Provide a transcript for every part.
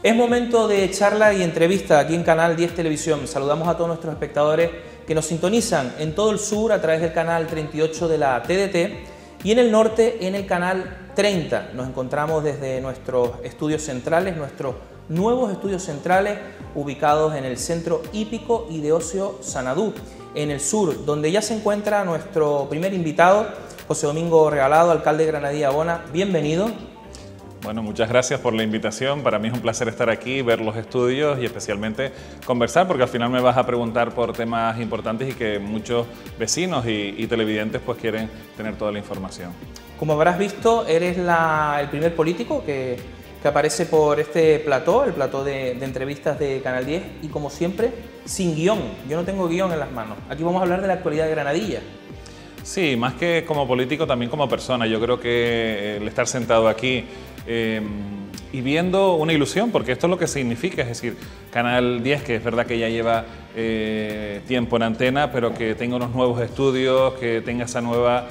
Es momento de charla y entrevista aquí en Canal 10 Televisión. Saludamos a todos nuestros espectadores que nos sintonizan en todo el sur a través del canal 38 de la TDT y en el norte en el canal 30. Nos encontramos desde nuestros estudios centrales, nuestros nuevos estudios centrales ubicados en el Centro Hípico y de Ocio Sanadú, en el sur, donde ya se encuentra nuestro primer invitado, José Domingo Regalado, alcalde de Granadilla Abona. Bienvenido. Bueno, muchas gracias por la invitación. Para mí es un placer estar aquí, ver los estudios y especialmente conversar, porque al final me vas a preguntar por temas importantes y que muchos vecinos y televidentes pues quieren tener toda la información. Como habrás visto, eres el primer político que aparece por este plató, el plató de entrevistas de Canal 10, y como siempre, sin guión. Yo no tengo guión en las manos. Aquí vamos a hablar de la actualidad de Granadilla. Sí, más que como político, también como persona. Yo creo que el estar sentado aquí y viendo una ilusión, porque esto es lo que significa, es decir, Canal 10, que es verdad que ya lleva tiempo en antena, pero que tenga unos nuevos estudios, que tenga esa nueva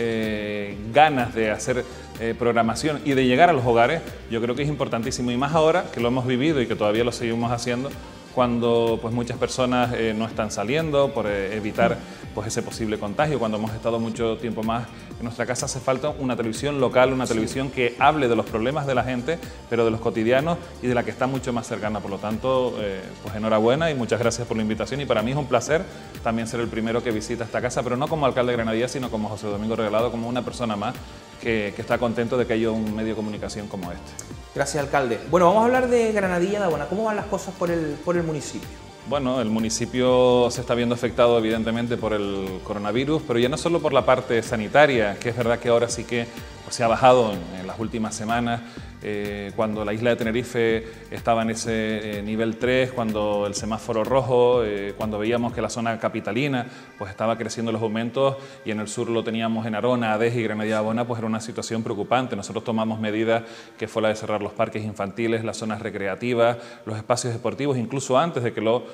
ganas de hacer programación y de llegar a los hogares, yo creo que es importantísimo, y más ahora que lo hemos vivido y que todavía lo seguimos haciendo, cuando pues muchas personas no están saliendo por evitar pues ese posible contagio, cuando hemos estado mucho tiempo más en nuestra casa. Hace falta una televisión local, una televisión que hable de los problemas de la gente, pero de los cotidianos y de la que está mucho más cercana. Por lo tanto, pues enhorabuena y muchas gracias por la invitación, y para mí es un placer también ser el primero que visita esta casa, pero no como alcalde de Granadilla, sino como José Domingo Regalado, como una persona más que está contento de que haya un medio de comunicación como este. Gracias, alcalde. Bueno, vamos a hablar de Granadilla de Abona. ¿Cómo van las cosas por el municipio? Bueno, el municipio se está viendo afectado evidentemente por el coronavirus, pero ya no solo por la parte sanitaria, que es verdad que ahora sí que pues, se ha bajado en las últimas semanas, cuando la isla de Tenerife estaba en ese nivel 3, cuando el semáforo rojo, cuando veíamos que la zona capitalina pues estaba creciendo los aumentos, y en el sur lo teníamos en Arona, Adés y Granadilla Abona, pues era una situación preocupante. Nosotros tomamos medidas que fue la de cerrar los parques infantiles, las zonas recreativas, los espacios deportivos, incluso antes de que lo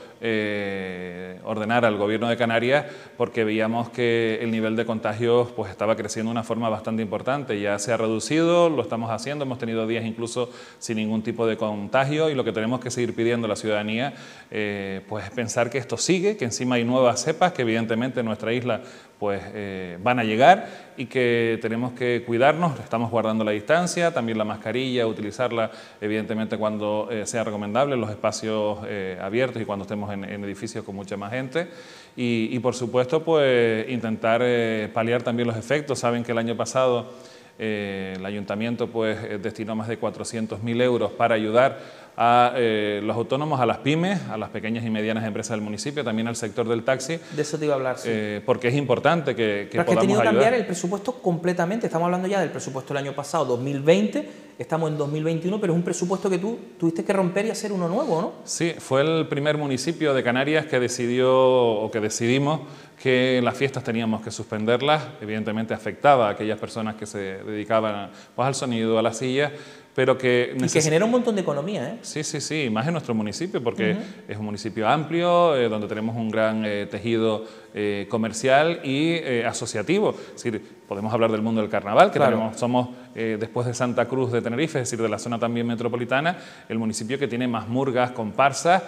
ordenara el gobierno de Canarias, porque veíamos que el nivel de contagios pues estaba creciendo de una forma bastante importante. Ya se ha reducido, lo estamos haciendo, hemos tenido días incluso sin ningún tipo de contagio, y lo que tenemos que seguir pidiendo a la ciudadanía pues es pensar que esto sigue, que encima hay nuevas cepas que evidentemente en nuestra isla pues van a llegar, y que tenemos que cuidarnos. Estamos guardando la distancia, también la mascarilla, utilizarla evidentemente cuando sea recomendable en los espacios abiertos y cuando estemos en edificios con mucha más gente, y por supuesto pues intentar paliar también los efectos. Saben que el año pasado el ayuntamiento pues destinó más de 400.000 euros para ayudar a los autónomos, a las pymes, a las pequeñas y medianas empresas del municipio, también al sector del taxi. De eso te iba a hablar, sí. Porque es importante que pero podamos ayudar. Es que ha tenido que cambiar el presupuesto completamente. Estamos hablando ya del presupuesto del año pasado, 2020, estamos en 2021, pero es un presupuesto que tú tuviste que romper y hacer uno nuevo, ¿no? Sí, fue el primer municipio de Canarias que decidimos que las fiestas teníamos que suspenderlas. Evidentemente afectaba a aquellas personas que se dedicaban pues, al sonido, a las sillas, pero que... Y que genera un montón de economía, ¿eh? Sí, sí, sí, más en nuestro municipio, porque es un municipio amplio, donde tenemos un gran tejido comercial y asociativo. Es decir, podemos hablar del mundo del carnaval, que claro, somos, después de Santa Cruz de Tenerife, es decir, de la zona también metropolitana, el municipio que tiene más murgas, comparsas,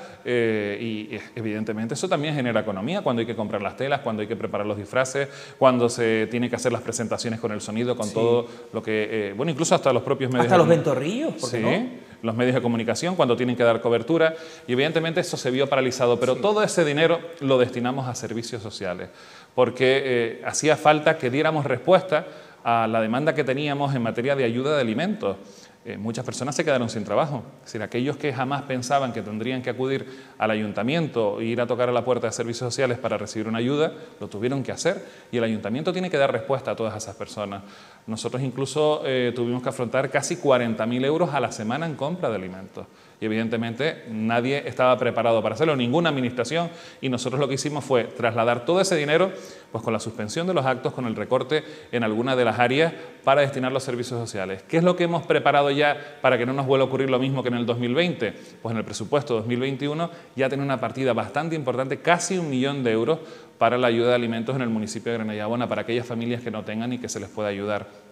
y evidentemente eso también genera economía, cuando hay que comprar las telas, cuando hay que preparar los disfraces, cuando se tiene que hacer las presentaciones con el sonido, con todo lo que... bueno, incluso hasta los propios medios... Hasta los ventorrillos, ¿por qué sí, no? Los medios de comunicación, cuando tienen que dar cobertura, y evidentemente eso se vio paralizado, pero todo ese dinero lo destinamos a servicios sociales, porque hacía falta que diéramos respuesta a la demanda que teníamos en materia de ayuda de alimentos. Muchas personas se quedaron sin trabajo. Es decir, aquellos que jamás pensaban que tendrían que acudir al ayuntamiento e ir a tocar a la puerta de servicios sociales para recibir una ayuda, lo tuvieron que hacer, y el ayuntamiento tiene que dar respuesta a todas esas personas. Nosotros incluso tuvimos que afrontar casi 40.000 euros a la semana en compra de alimentos. Y evidentemente nadie estaba preparado para hacerlo, ninguna administración, y nosotros lo que hicimos fue trasladar todo ese dinero pues con la suspensión de los actos, con el recorte en alguna de las áreas, para destinarlo a servicios sociales. ¿Qué es lo que hemos preparado ya para que no nos vuelva a ocurrir lo mismo que en el 2020? Pues en el presupuesto 2021 ya tiene una partida bastante importante, casi 1 millón de euros, para la ayuda de alimentos en el municipio de Granadilla Abona, para aquellas familias que no tengan y que se les pueda ayudar.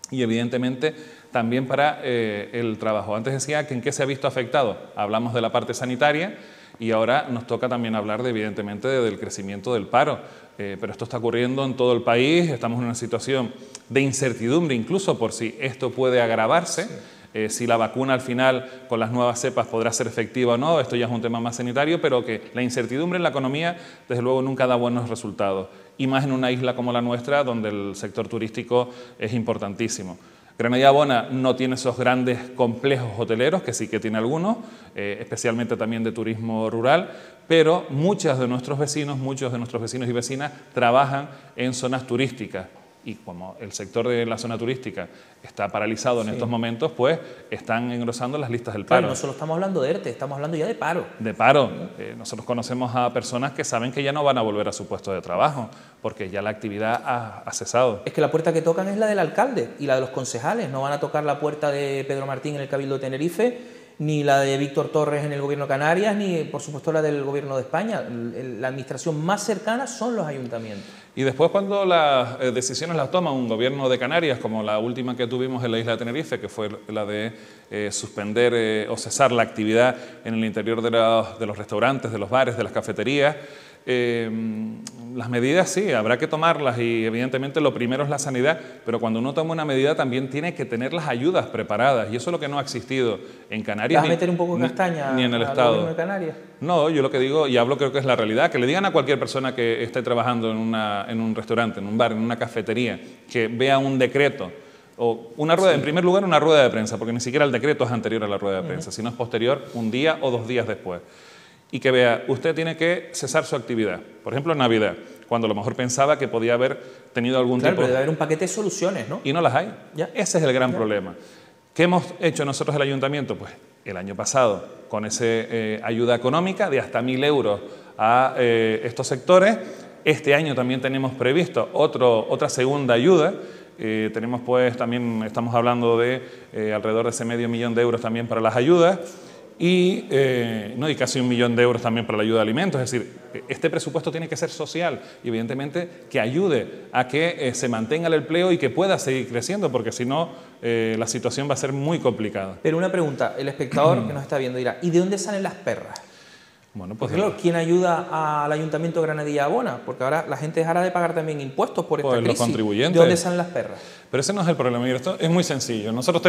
y evidentemente también para el trabajo. Antes decía que en qué se ha visto afectado. Hablamos de la parte sanitaria y ahora nos toca también hablar evidentemente del crecimiento del paro. Pero esto está ocurriendo en todo el país, estamos en una situación de incertidumbre incluso por si esto puede agravarse. Sí. Si la vacuna al final con las nuevas cepas podrá ser efectiva o no, esto ya es un tema más sanitario, pero que la incertidumbre en la economía desde luego nunca da buenos resultados, y más en una isla como la nuestra donde el sector turístico es importantísimo. Granadilla Abona no tiene esos grandes complejos hoteleros, que sí que tiene algunos, especialmente también de turismo rural, pero muchos de nuestros vecinos y vecinas trabajan en zonas turísticas. Y como el sector de la zona turística está paralizado en estos momentos, pues están engrosando las listas del paro. Claro, no solo estamos hablando de ERTE, estamos hablando ya de paro. De paro. Nosotros conocemos a personas que saben que ya no van a volver a su puesto de trabajo, porque ya la actividad ha cesado. Es que la puerta que tocan es la del alcalde y la de los concejales. No van a tocar la puerta de Pedro Martín en el Cabildo de Tenerife, ni la de Víctor Torres en el Gobierno de Canarias, ni por supuesto la del Gobierno de España. La administración más cercana son los ayuntamientos. Y después cuando las decisiones las toma un Gobierno de Canarias, como la última que tuvimos en la isla de Tenerife, que fue la de suspender o cesar la actividad en el interior de los restaurantes, de los bares, de las cafeterías, las medidas sí, habrá que tomarlas y evidentemente lo primero es la sanidad, pero cuando uno toma una medida también tiene que tener las ayudas preparadas y eso es lo que no ha existido en Canarias. ¿Vas a meter un poco de castaña ni en el Estado. Gobierno de Canarias? No, yo lo que digo y hablo creo que es la realidad, que le digan a cualquier persona que esté trabajando en un restaurante, en un bar, en una cafetería, que vea un decreto o una rueda, en primer lugar una rueda de prensa, porque ni siquiera el decreto es anterior a la rueda de prensa, sino es posterior un día o 2 días después. Y que vea, usted tiene que cesar su actividad, por ejemplo en Navidad, cuando a lo mejor pensaba que podía haber tenido algún tipo... Claro, pero debe haber un paquete de soluciones, ¿no? Y no las hay. ¿Ya? Ese es el gran problema. ¿Qué hemos hecho nosotros el ayuntamiento? Pues el año pasado, con esa ayuda económica de hasta 1.000 euros a estos sectores, este año también tenemos previsto otra segunda ayuda. Tenemos pues también, estamos hablando de alrededor de ese $500.000 de euros también para las ayudas. Y casi 1 millón de euros también para la ayuda de alimentos. Es decir, este presupuesto tiene que ser social y evidentemente que ayude a que se mantenga el empleo y que pueda seguir creciendo, porque si no la situación va a ser muy complicada. Pero una pregunta, el espectador que nos está viendo dirá, ¿y de dónde salen las perras? Bueno, pues claro, ¿quién ayuda al Ayuntamiento de Granadilla Abona? Porque ahora la gente dejará de pagar también impuestos por esta crisis. Los contribuyentes. ¿De dónde salen las perras? Pero ese no es el problema. Mira, esto es muy sencillo. Nosotros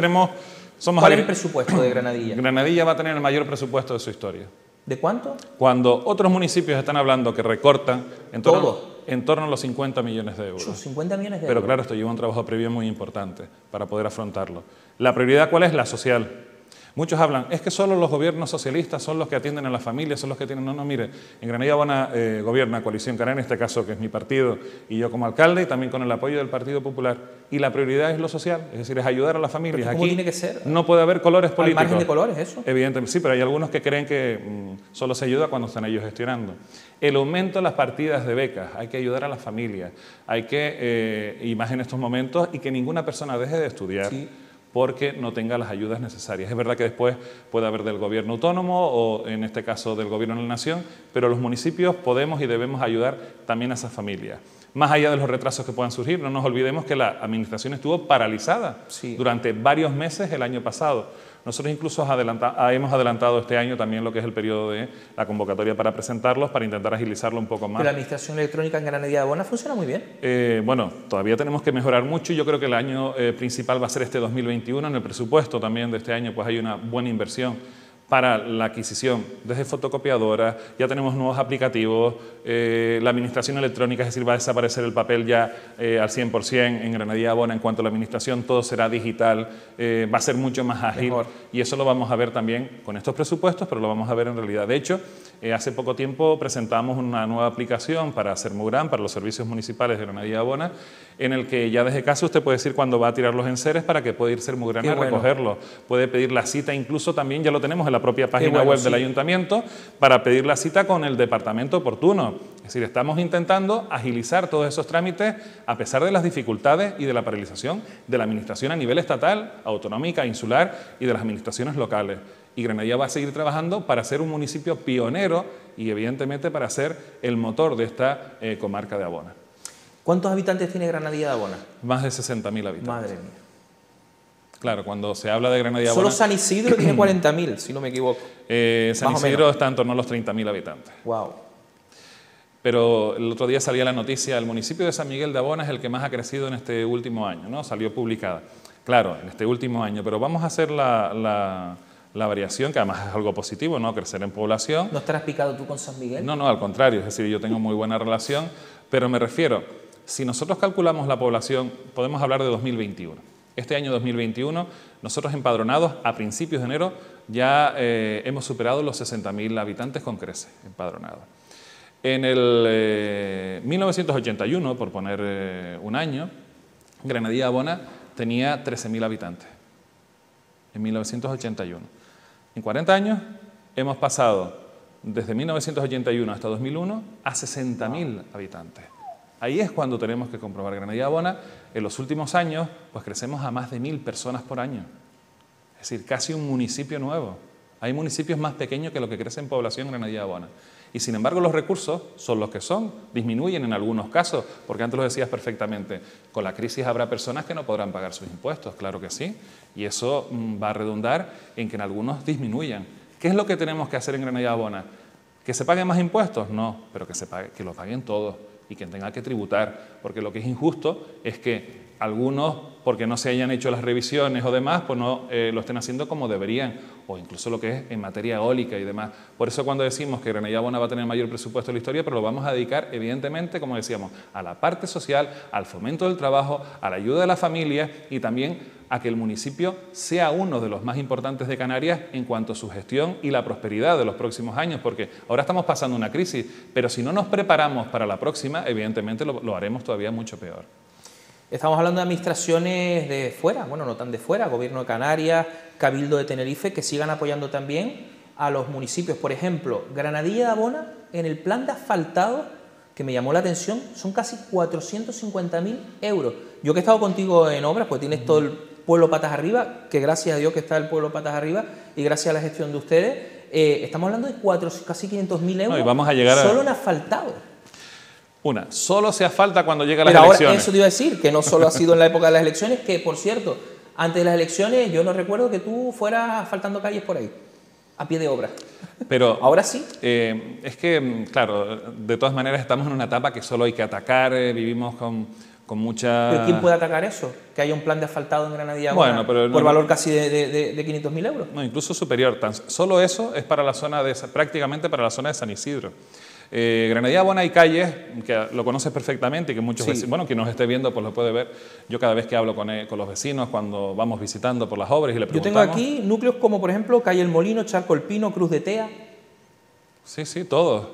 ¿Cuál es el presupuesto de Granadilla? Granadilla va a tener el mayor presupuesto de su historia. ¿De cuánto? Cuando otros municipios están hablando que recortan en torno a los 50 millones de euros. 50 millones de euros. Pero claro, esto lleva un trabajo previo muy importante para poder afrontarlo. ¿La prioridad cuál es? La social. Muchos hablan, es que solo los gobiernos socialistas son los que atienden a las familias, son los que tienen... No, mire, en Granadilla Abona gobierna Coalición Canaria, en este caso que es mi partido, y yo como alcalde, y también con el apoyo del Partido Popular. Y la prioridad es lo social, es decir, es ayudar a las familias. ¿Cómo tiene que ser? No puede haber colores políticos. ¿Al margen de colores, eso? Evidentemente, sí, pero hay algunos que creen que solo se ayuda cuando están ellos gestionando. El aumento de las partidas de becas, hay que ayudar a las familias, hay que, y más en estos momentos, y que ninguna persona deje de estudiar. Sí. Porque no tenga las ayudas necesarias. Es verdad que después puede haber del gobierno autónomo o en este caso del gobierno de la nación, pero los municipios podemos y debemos ayudar también a esas familias. Más allá de los retrasos que puedan surgir, no nos olvidemos que la administración estuvo paralizada durante varios meses el año pasado. Nosotros incluso hemos adelantado este año también lo que es el periodo de la convocatoria para presentarlos, para intentar agilizarlo un poco más. Pero la administración electrónica en Granadilla Abona funciona muy bien. Bueno, todavía tenemos que mejorar mucho y yo creo que el año principal va a ser este 2021. En el presupuesto también de este año pues hay una buena inversión para la adquisición desde fotocopiadoras, ya tenemos nuevos aplicativos, la administración electrónica, es decir, va a desaparecer el papel ya al 100% en Granadilla Abona. En cuanto a la administración, todo será digital, va a ser mucho más ágil. Mejor. Y eso lo vamos a ver también con estos presupuestos, pero lo vamos a ver en realidad. De hecho, hace poco tiempo presentamos una nueva aplicación para Sermugran, para los servicios municipales de Granadilla Abona, en el que ya desde casa usted puede decir cuándo va a tirar los enseres para que pueda ir Sermugran a recogerlos. Puede pedir la cita, incluso también ya lo tenemos en la propia página web del ayuntamiento, para pedir la cita con el departamento oportuno. Es decir, estamos intentando agilizar todos esos trámites a pesar de las dificultades y de la paralización de la administración a nivel estatal, autonómica, insular y de las administraciones locales. Y Granadilla va a seguir trabajando para ser un municipio pionero y evidentemente para ser el motor de esta comarca de Abona. ¿Cuántos habitantes tiene Granadilla de Abona? Más de 60.000 habitantes. Madre mía. Claro, cuando se habla de Granadilla Solo Bona... San Isidro tiene 40.000, si no me equivoco. San Isidro está en torno a los 30.000 habitantes. Wow. Pero el otro día salía la noticia, el municipio de San Miguel de Abona es el que más ha crecido en este último año, ¿no? Salió publicada. Claro, en este último año, pero vamos a hacer la variación, que además es algo positivo, ¿no? Crecer en población. ¿No estarás picado tú con San Miguel? No, no, al contrario, es decir, yo tengo muy buena relación, pero me refiero, si nosotros calculamos la población, podemos hablar de 2021. Este año 2021, nosotros empadronados a principios de enero ya hemos superado los 60.000 habitantes con creces empadronados. En el 1981, por poner un año, Granadilla Abona tenía 13.000 habitantes, en 1981. En 40 años hemos pasado desde 1981 hasta 2001 a 60.000 habitantes. Ahí es cuando tenemos que comprobar. Granadilla Abona, en los últimos años, pues crecemos a más de 1.000 personas por año. Es decir, casi un municipio nuevo. Hay municipios más pequeños que lo que crece en población en Granadilla Abona. Y sin embargo los recursos son los que son, disminuyen en algunos casos, porque antes lo decías perfectamente, con la crisis habrá personas que no podrán pagar sus impuestos, claro que sí, y eso va a redundar en que en algunos disminuyan. ¿Qué es lo que tenemos que hacer en Granadilla Abona? ¿Que se paguen más impuestos? No, pero que lo paguen todos y que tengan que tributar, porque lo que es injusto es que algunos, porque no se hayan hecho las revisiones o demás, pues no lo estén haciendo como deberían, o incluso lo que es en materia eólica y demás. Por eso cuando decimos que Granadilla Abona va a tener mayor presupuesto en la historia, pero lo vamos a dedicar evidentemente, como decíamos, a la parte social, al fomento del trabajo, a la ayuda de la familia y también a que el municipio sea uno de los más importantes de Canarias en cuanto a su gestión y la prosperidad de los próximos años, porque ahora estamos pasando una crisis, pero si no nos preparamos para la próxima, evidentemente lo haremos todavía mucho peor. Estamos hablando de administraciones de fuera, bueno, no tan de fuera, Gobierno de Canarias, Cabildo de Tenerife, que sigan apoyando también a los municipios. Por ejemplo, Granadilla de Abona, en el plan de asfaltado, que me llamó la atención, son casi 450.000 euros. Yo que he estado contigo en obras, pues tienes todo el pueblo patas arriba, que gracias a Dios que está el pueblo patas arriba, y gracias a la gestión de ustedes, estamos hablando de casi 500.000 euros, no, y vamos a llegar solo en asfaltado. Solo se asfalta cuando llega las Pero elecciones. Ahora eso te iba a decir, que no solo ha sido en la época de las elecciones, que por cierto, antes de las elecciones yo no recuerdo que tú fueras asfaltando calles por ahí, a pie de obra. Pero ahora sí. Es que, claro, de todas maneras estamos en una etapa que solo hay que atacar, vivimos con mucha... ¿Pero quién puede atacar eso? Que haya un plan de asfaltado en Granadilla Abona por valor casi de 500.000 euros. No, incluso superior. Solo eso es para la zona prácticamente para la zona de San Isidro. Granadilla Abona hay calles que lo conoces perfectamente y que muchos vecinos, bueno, quien nos esté viendo pues lo puede ver. Yo cada vez que hablo con los vecinos cuando vamos visitando por las obras y le preguntamos... Yo tengo aquí núcleos como por ejemplo Calle El Molino, Charco El Pino, Cruz de Tea. Sí, todos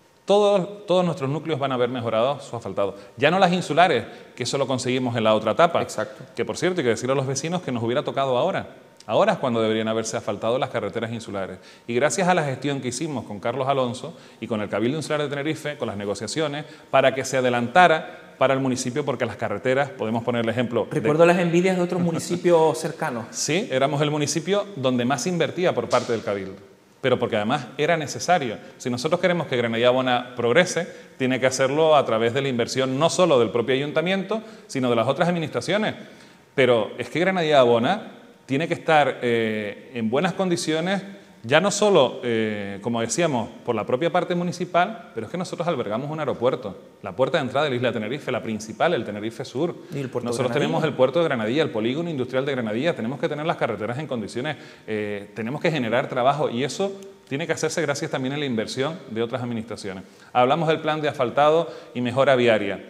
nuestros núcleos van a haber mejorado su asfaltado. Ya no las insulares, que eso lo conseguimos en la otra etapa. Exacto. Que por cierto hay que decirle a los vecinos que nos hubiera tocado ahora. Ahora es cuando deberían haberse asfaltado las carreteras insulares. Y gracias a la gestión que hicimos con Carlos Alonso y con el Cabildo Insular de Tenerife, con las negociaciones, para que se adelantara para el municipio, porque las carreteras, podemos poner el ejemplo... Recuerdo las envidias de otros municipios cercanos. Sí, éramos el municipio donde más se invertía por parte del Cabildo, pero porque además era necesario. Si nosotros queremos que Granadilla Abona progrese, tiene que hacerlo a través de la inversión no solo del propio ayuntamiento, sino de las otras administraciones. Pero es que Granadilla Abona tiene que estar en buenas condiciones, ya no solo, como decíamos, por la propia parte municipal, pero es que nosotros albergamos un aeropuerto, la puerta de entrada de la isla de Tenerife, la principal, el Tenerife Sur. ¿Y el puerto nosotros de tenemos el puerto de Granadilla, el polígono industrial de Granadilla, tenemos que tener las carreteras en condiciones, tenemos que generar trabajo y eso tiene que hacerse gracias también a la inversión de otras administraciones. Hablamos del plan de asfaltado y mejora viaria.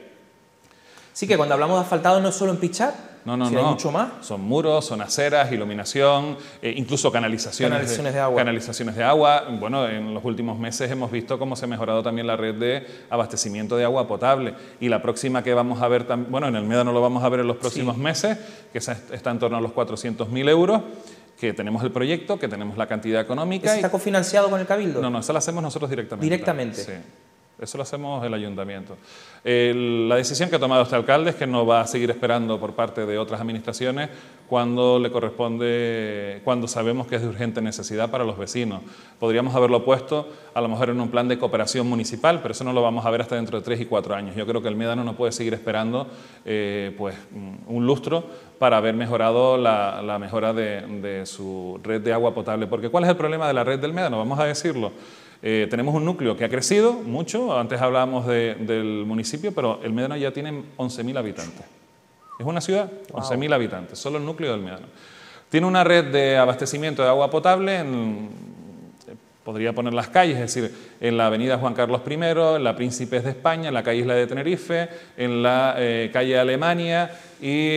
Sí, que cuando hablamos de asfaltado no es solo empichar, no. Hay mucho más. Son muros, son aceras, iluminación, incluso canalizaciones de agua. Canalizaciones de agua. Bueno, en los últimos meses hemos visto cómo se ha mejorado también la red de abastecimiento de agua potable. Y la próxima que vamos a ver, bueno, en el Médano lo vamos a ver en los próximos meses, que está en torno a los 400.000 euros, que tenemos el proyecto, que tenemos la cantidad económica. ¿Está cofinanciado con el Cabildo? No, esa la hacemos nosotros directamente. ¿Directamente? Sí. Eso lo hacemos el ayuntamiento. La decisión que ha tomado este alcalde es que no va a seguir esperando por parte de otras administraciones cuando le corresponde, cuando sabemos que es de urgente necesidad para los vecinos. Podríamos haberlo puesto a lo mejor en un plan de cooperación municipal, pero eso no lo vamos a ver hasta dentro de 3 y 4 años. Yo creo que el Médano no puede seguir esperando pues, un lustro para haber mejorado la mejora de su red de agua potable. Porque ¿cuál es el problema de la red del Médano? Vamos a decirlo. Tenemos un núcleo que ha crecido mucho, antes hablábamos del municipio, pero el Médano ya tiene 11.000 habitantes. Es una ciudad, 11.000 habitantes, solo el núcleo del Médano. Tiene una red de abastecimiento de agua potable, podría poner las calles, es decir, en la avenida Juan Carlos I, en la Príncipes de España, en la calle Isla de Tenerife, en la calle Alemania y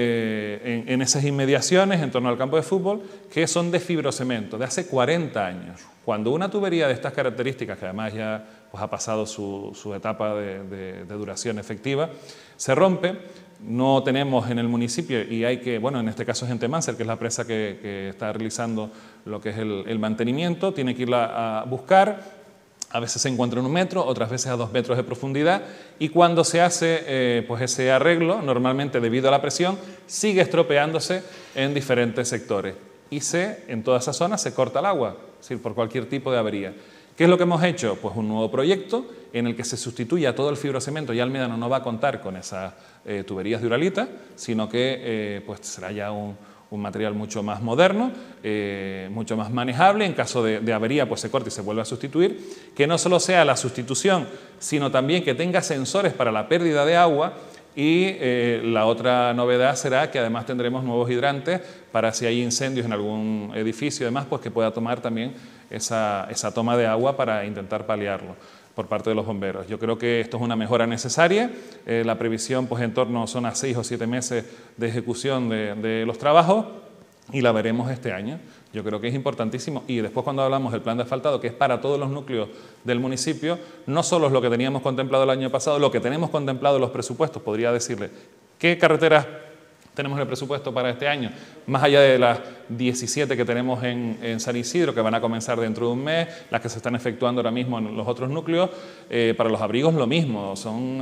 en esas inmediaciones en torno al campo de fútbol, que son de fibrocemento, de hace 40 años. Cuando una tubería de estas características, que además ya pues, ha pasado su etapa de duración efectiva, se rompe, no tenemos en el municipio, y hay que, bueno, en este caso es Entemancer, que es la empresa que está realizando lo que es el mantenimiento, tiene que irla a buscar, a veces se encuentra en 1 metro, otras veces a 2 metros de profundidad, y cuando se hace pues ese arreglo, normalmente debido a la presión, sigue estropeándose en diferentes sectores. Y en toda esa zona se corta el agua, es decir, por cualquier tipo de avería. ¿Qué es lo que hemos hecho? Pues un nuevo proyecto en el que se sustituye a todo el fibrocemento. Ya el Médano no va a contar con esas tuberías de Uralita, sino que pues será ya un material mucho más moderno, mucho más manejable. En caso de avería, pues se corta y se vuelve a sustituir. Que no solo sea la sustitución, sino también que tenga sensores para la pérdida de agua. Y la otra novedad será que además tendremos nuevos hidrantes para si hay incendios en algún edificio y demás, pues que pueda tomar también esa toma de agua para intentar paliarlo por parte de los bomberos. Yo creo que esto es una mejora necesaria. La previsión pues en torno son a 6 o 7 meses de ejecución de los trabajos y la veremos este año. Yo creo que es importantísimo. Y después cuando hablamos del plan de asfaltado, que es para todos los núcleos del municipio, no solo es lo que teníamos contemplado el año pasado, lo que tenemos contemplado en los presupuestos, podría decirle qué carreteras tenemos en el presupuesto para este año, más allá de las 17 que tenemos en San Isidro, que van a comenzar dentro de un mes, las que se están efectuando ahora mismo en los otros núcleos. Para los abrigos lo mismo,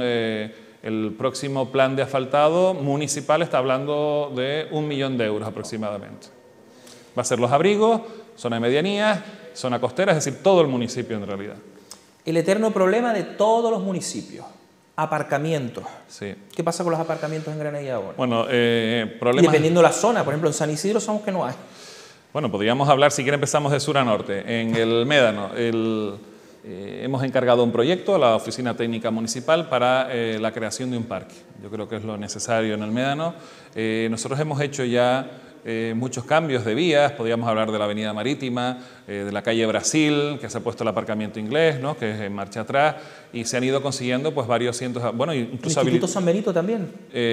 el próximo plan de asfaltado municipal está hablando de 1 millón de euros aproximadamente. Va a ser los abrigos, zona de medianías, zona costera, es decir, todo el municipio en realidad. El eterno problema de todos los municipios, aparcamientos. Sí. ¿Qué pasa con los aparcamientos en Granadilla ahora? Bueno, problemas... Dependiendo de la zona, por ejemplo, en San Isidro sabemos que no hay. Bueno, podríamos hablar, si quiere empezamos de sur a norte. En el Médano, hemos encargado un proyecto a la Oficina Técnica Municipal para la creación de un parque. Yo creo que es lo necesario en el Médano. Nosotros hemos hecho ya muchos cambios de vías, podríamos hablar de la avenida Marítima, de la calle Brasil, que se ha puesto el aparcamiento inglés, ¿no? Que es en marcha atrás, y se han ido consiguiendo pues varios cientos, bueno, incluso... ¿El Instituto San Benito también?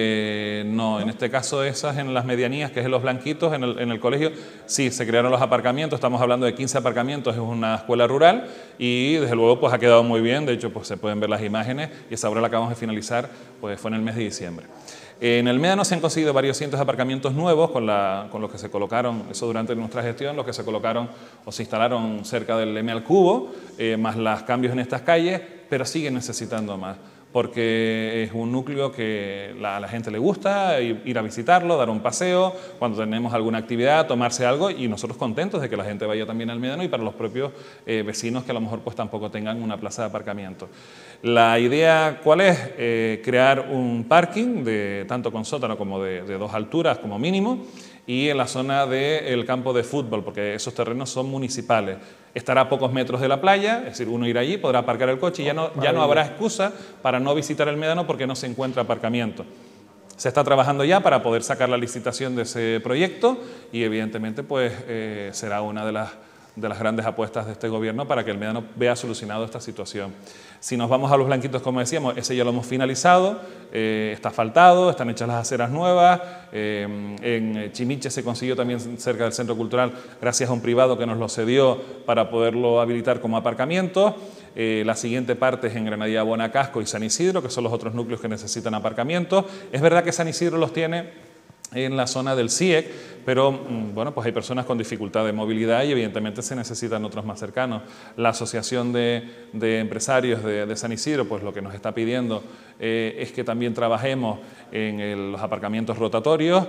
No, en este caso esas en las medianías, que es en los blanquitos, en el colegio, sí, se crearon los aparcamientos, estamos hablando de 15 aparcamientos, es una escuela rural, y desde luego pues ha quedado muy bien, de hecho pues se pueden ver las imágenes, y esa obra la acabamos de finalizar, pues fue en el mes de diciembre. En el Médano se han conseguido varios cientos de aparcamientos nuevos con los que se colocaron, eso durante nuestra gestión, los que se colocaron o se instalaron cerca del M al cubo, más los cambios en estas calles, pero siguen necesitando más, porque es un núcleo que a la gente le gusta ir a visitarlo, dar un paseo, cuando tenemos alguna actividad, tomarse algo, y nosotros contentos de que la gente vaya también al Médano y para los propios vecinos que a lo mejor pues tampoco tengan una plaza de aparcamiento. La idea, ¿cuál es? Crear un parking tanto con sótano como de 2 alturas como mínimo, y en la zona del campo de fútbol, porque esos terrenos son municipales. Estará a pocos metros de la playa, es decir, uno irá allí, podrá aparcar el coche y ya no habrá excusa para no visitar el Médano porque no se encuentra aparcamiento. Se está trabajando ya para poder sacar la licitación de ese proyecto y evidentemente pues será una de las grandes apuestas de este gobierno para que el Médano vea solucionado esta situación. Si nos vamos a los blanquitos, como decíamos, ese ya lo hemos finalizado, está asfaltado, están hechas las aceras nuevas, en Chiniche se consiguió también cerca del Centro Cultural, gracias a un privado que nos lo cedió para poderlo habilitar como aparcamiento. La siguiente parte es en Granadilla, Bonacasco y San Isidro, que son los otros núcleos que necesitan aparcamientos. Es verdad que San Isidro los tiene en la zona del CIEC, pero bueno, pues hay personas con dificultad de movilidad y evidentemente se necesitan otros más cercanos. La Asociación de Empresarios de San Isidro, pues lo que nos está pidiendo es que también trabajemos en los aparcamientos rotatorios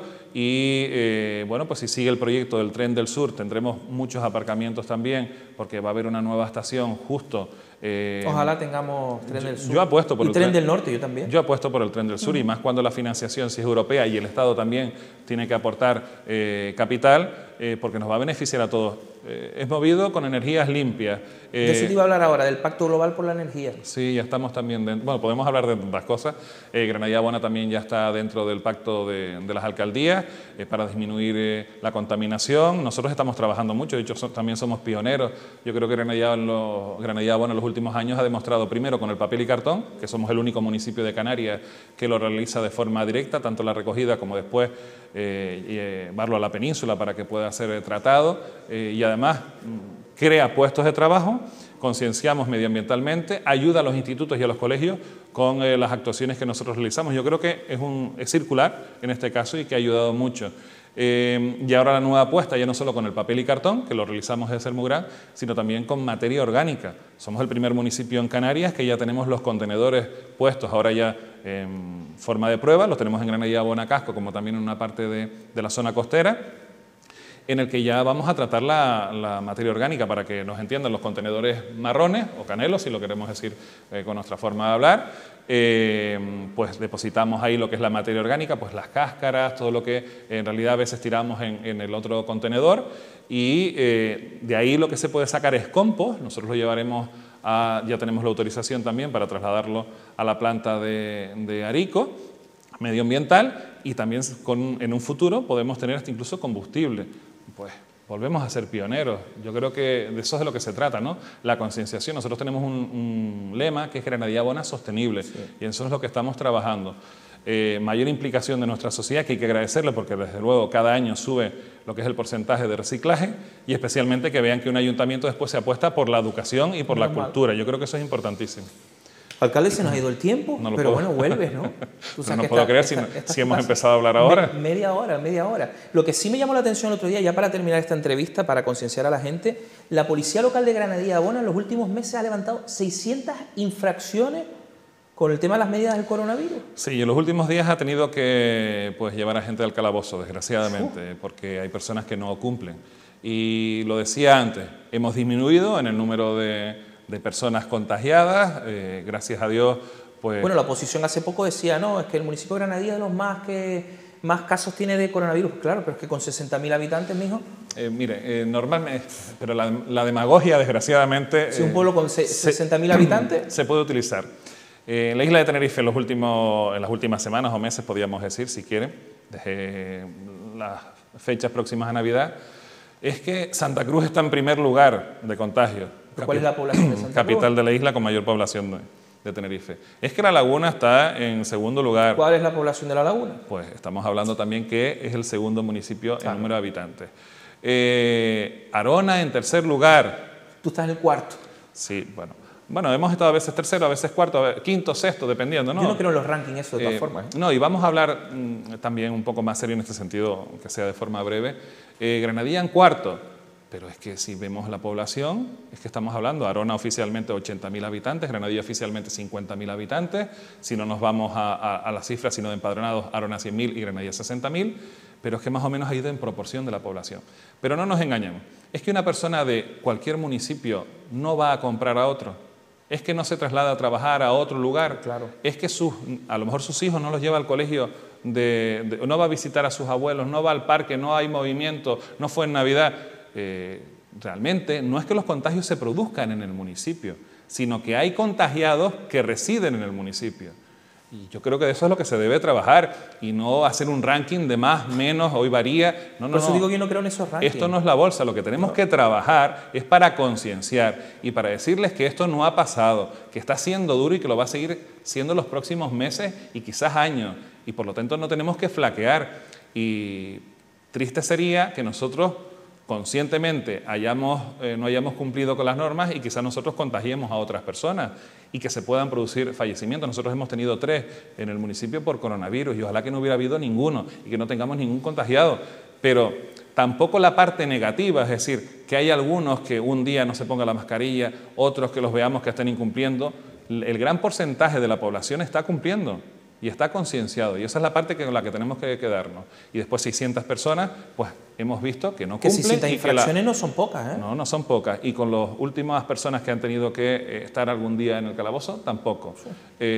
y bueno, pues si sigue el proyecto del Tren del Sur tendremos muchos aparcamientos también, porque va a haber una nueva estación justo. Ojalá tengamos Tren del Sur. Yo apuesto por el Tren del Norte, yo también. Yo apuesto por el Tren del Sur y más cuando la financiación, si es europea y el Estado también tiene que aportar capital, porque nos va a beneficiar a todos. Es movido con energías limpias. De eso te iba a hablar ahora, del Pacto Global por la Energía. Sí, ya estamos también dentro. Bueno, podemos hablar de tantas cosas. Granadilla Bona también ya está dentro del pacto de las alcaldías para disminuir la contaminación. Nosotros estamos trabajando mucho, de hecho también somos pioneros. Yo creo que Granadilla Bona en los últimos años ha demostrado primero con el papel y cartón, que somos el único municipio de Canarias que lo realiza de forma directa, tanto la recogida como después llevarlo a la península para que pueda ser tratado y además crea puestos de trabajo, concienciamos medioambientalmente, ayuda a los institutos y a los colegios con las actuaciones que nosotros realizamos. Yo creo que es circular en este caso y que ha ayudado mucho. Y ahora la nueva apuesta, ya no solo con el papel y cartón, que lo realizamos desde el Mugrán, sino también con materia orgánica. Somos el primer municipio en Canarias que ya tenemos los contenedores puestos, ahora ya en forma de prueba, los tenemos en Granadilla Bona Casco, como también en una parte de la zona costera, en el que ya vamos a tratar la materia orgánica, para que nos entiendan, los contenedores marrones o canelos, si lo queremos decir con nuestra forma de hablar, pues depositamos ahí lo que es la materia orgánica, pues las cáscaras, todo lo que en realidad a veces tiramos en el otro contenedor, y de ahí lo que se puede sacar es compost. Nosotros lo llevaremos ya tenemos la autorización también para trasladarlo a la planta de Arico, medioambiental, y también en un futuro podemos tener hasta incluso combustible. Pues volvemos a ser pioneros. Yo creo que de eso es de lo que se trata, ¿no? La concienciación. Nosotros tenemos un lema que es Granadilla Bona Sostenible, sí, y eso es lo que estamos trabajando. Mayor implicación de nuestra sociedad, que hay que agradecerle porque desde luego cada año sube lo que es el porcentaje de reciclaje, y especialmente que vean que un ayuntamiento después se apuesta por la educación y por la cultura. Yo creo que eso es importantísimo. Alcalde, se nos ha ido el tiempo, no pero bueno, vuelves, ¿no? No puedo creer si hemos empezado a hablar ahora. Media hora. Lo que sí me llamó la atención el otro día, ya para terminar esta entrevista, para concienciar a la gente, la Policía Local de Granadilla Bona en los últimos meses ha levantado 600 infracciones con el tema de las medidas del coronavirus. Sí, en los últimos días ha tenido que llevar a gente al calabozo, desgraciadamente, porque hay personas que no cumplen. Y lo decía antes, hemos disminuido en el número de personas contagiadas, gracias a Dios. Pues bueno, la oposición hace poco decía, no, es que el municipio de Granadilla es de los más casos tiene de coronavirus. Claro, pero es que con 60.000 habitantes, mijo. Mire, normalmente, pero la demagogia, desgraciadamente... Si un pueblo con 60.000 habitantes... Se puede utilizar. En la isla de Tenerife, en las últimas semanas o meses, podríamos decir, si quieren, desde las fechas próximas a Navidad, es que Santa Cruz está en primer lugar de contagio. ¿Cuál es la población de Santa Cruz? Capital de la isla con mayor población de Tenerife. Es que La Laguna está en segundo lugar. ¿Cuál es la población de La Laguna? Pues estamos hablando también que es el segundo municipio en número de habitantes. Arona en tercer lugar. ¿Tú estás en el cuarto? Sí, bueno, hemos estado a veces tercero, a veces cuarto, quinto, sexto, dependiendo, ¿no? Yo no creo en los rankings eso de todas formas. No, y vamos a hablar también un poco más serio en este sentido, que sea de forma breve. Granadilla en cuarto, pero es que si vemos la población, es que estamos hablando, Arona oficialmente 80.000 habitantes, Granadilla oficialmente 50.000 habitantes, si no nos vamos a las cifras, sino de empadronados, Arona 100.000 y Granadilla 60.000, pero es que más o menos ha ido en proporción de la población. Pero no nos engañemos, es que una persona de cualquier municipio no va a comprar a otro, es que no se traslada a trabajar a otro lugar, claro. Es que a lo mejor sus hijos no los lleva al colegio, no va a visitar a sus abuelos, no va al parque, no hay movimiento, no fue en Navidad. Realmente no es que los contagios se produzcan en el municipio, sino que hay contagiados que residen en el municipio. Y yo creo que de eso es lo que se debe trabajar y no hacer un ranking de más, menos, hoy varía. No, Por eso digo que yo no creo en esos rankings. Esto no es la bolsa, lo que tenemos que trabajar es para concienciar y para decirles que esto no ha pasado, que está siendo duro y que lo va a seguir siendo los próximos meses y quizás años. Y por lo tanto no tenemos que flaquear. Y triste sería que nosotros conscientemente no hayamos cumplido con las normas y quizás nosotros contagiemos a otras personas y que se puedan producir fallecimientos. Nosotros hemos tenido 3 en el municipio por coronavirus y ojalá que no hubiera habido ninguno y que no tengamos ningún contagiado. Pero tampoco la parte negativa, es decir, que hay algunos que un día no se pongan la mascarilla, otros que los veamos que están incumpliendo. El gran porcentaje de la población está cumpliendo y está concienciado, y esa es la parte con la que tenemos que quedarnos. Y después 600 personas, pues hemos visto que no cumplen. Que 600 infracciones no son pocas, ¿eh? No, no son pocas. Y con las últimas personas que han tenido que estar algún día en el calabozo, tampoco. Sí.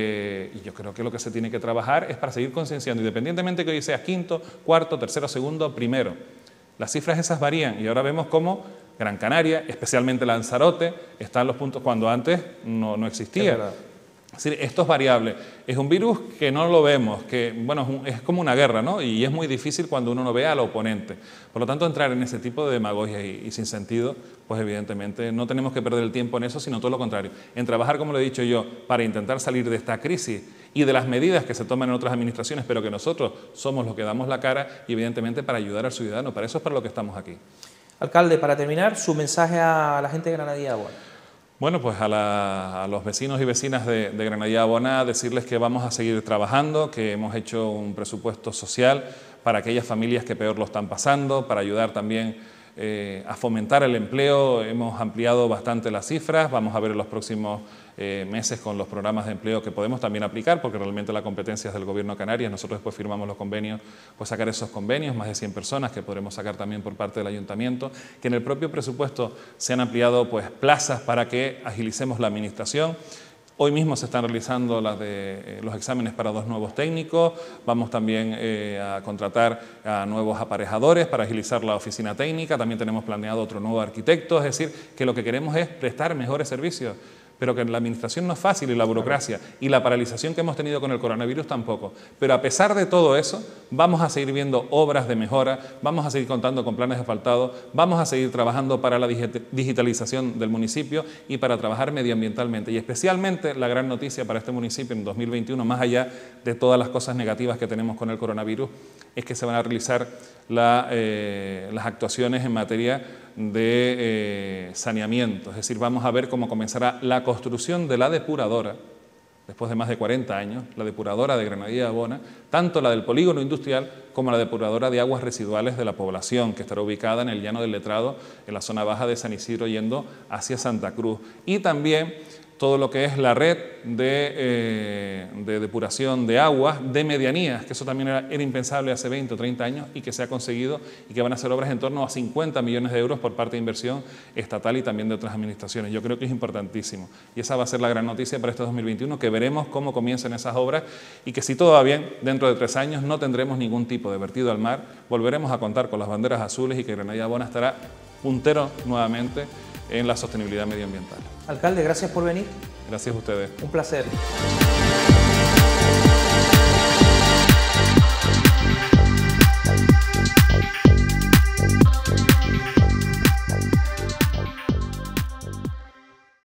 Y yo creo que lo que se tiene que trabajar es para seguir concienciando, independientemente que hoy sea quinto, cuarto, tercero, segundo, primero. Las cifras esas varían y ahora vemos cómo Gran Canaria, especialmente Lanzarote, está en los puntos cuando antes no existía. Es decir, esto es variable. Es un virus que no lo vemos, que bueno, es como una guerra, ¿no? Y es muy difícil cuando uno no ve al oponente. Por lo tanto, entrar en ese tipo de demagogia y sin sentido, pues evidentemente no tenemos que perder el tiempo en eso, sino todo lo contrario. En trabajar, como lo he dicho yo, para intentar salir de esta crisis y de las medidas que se toman en otras administraciones, pero que nosotros somos los que damos la cara y evidentemente para ayudar al ciudadano. Para eso es para lo que estamos aquí. Alcalde, para terminar, su mensaje a la gente de Granadilla Abona. Bueno, pues a los vecinos y vecinas de Granadilla Abona decirles que vamos a seguir trabajando, que hemos hecho un presupuesto social para aquellas familias que peor lo están pasando, para ayudar también a fomentar el empleo. Hemos ampliado bastante las cifras, vamos a ver en los próximos meses con los programas de empleo que podemos también aplicar, porque realmente la competencia es del Gobierno de Canarias. Nosotros después firmamos los convenios, pues sacar esos convenios, más de 100 personas que podremos sacar también por parte del Ayuntamiento, que en el propio presupuesto se han ampliado pues plazas para que agilicemos la administración. Hoy mismo se están realizando los exámenes para 2 nuevos técnicos, vamos también a contratar a nuevos aparejadores para agilizar la oficina técnica, también tenemos planeado otro nuevo arquitecto, es decir, que lo que queremos es prestar mejores servicios, pero que la administración no es fácil y la burocracia y la paralización que hemos tenido con el coronavirus tampoco. Pero a pesar de todo eso, vamos a seguir viendo obras de mejora, vamos a seguir contando con planes de asfaltado, vamos a seguir trabajando para la digitalización del municipio y para trabajar medioambientalmente. Y especialmente la gran noticia para este municipio en 2021, más allá de todas las cosas negativas que tenemos con el coronavirus, es que se van a realizar las actuaciones en materia de saneamiento. Es decir, vamos a ver cómo comenzará la construcción de la depuradora, después de más de 40 años, la depuradora de Granadilla Abona, tanto la del polígono industrial como la depuradora de aguas residuales de la población, que estará ubicada en el Llano del Letrado, en la zona baja de San Isidro, yendo hacia Santa Cruz. Y también todo lo que es la red de depuración de aguas de medianías, que eso también era impensable hace 20 o 30 años y que se ha conseguido y que van a ser obras en torno a 50 millones de euros por parte de inversión estatal y también de otras administraciones. Yo creo que es importantísimo y esa va a ser la gran noticia para este 2021, que veremos cómo comienzan esas obras y que si todo va bien, dentro de 3 años no tendremos ningún tipo de vertido al mar, volveremos a contar con las banderas azules y que Granadilla Abona estará puntero nuevamente en la sostenibilidad medioambiental. Alcalde, gracias por venir. Gracias a ustedes. Un placer.